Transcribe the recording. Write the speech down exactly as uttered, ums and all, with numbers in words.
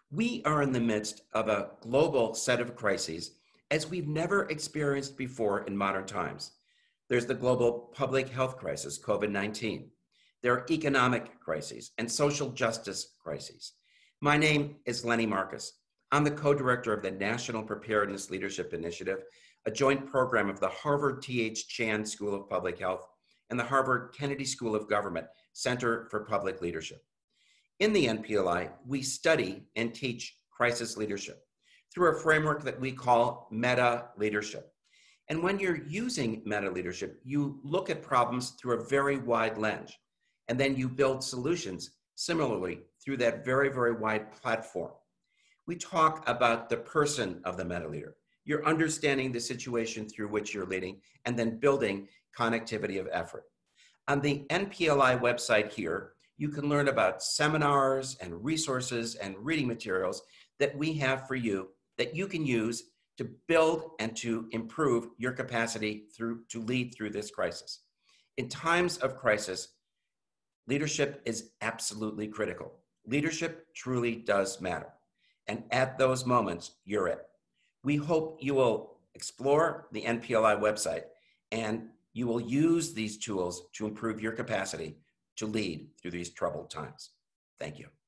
We are in the midst of a global set of crises as we've never experienced before in modern times. There's the global public health crisis, COVID nineteen. There are economic crises and social justice crises. My name is Lenny Marcus. I'm the co-director of the National Preparedness Leadership Initiative, a joint program of the Harvard T H Chan School of Public Health and the Harvard Kennedy School of Government Center for Public Leadership. In the N P L I, we study and teach crisis leadership through a framework that we call meta leadership. And when you're using meta leadership, you look at problems through a very wide lens, and then you build solutions similarly through that very, very wide platform. We talk about the person of the meta leader. You're understanding the situation through which you're leading and then building connectivity of effort. On the N P L I website here, you can learn about seminars and resources and reading materials that we have for you that you can use to build and to improve your capacity through, to lead through this crisis. In times of crisis, leadership is absolutely critical. Leadership truly does matter. And at those moments, you're it. We hope you will explore the N P L I website and you will use these tools to improve your capacity to lead through these troubled times. Thank you.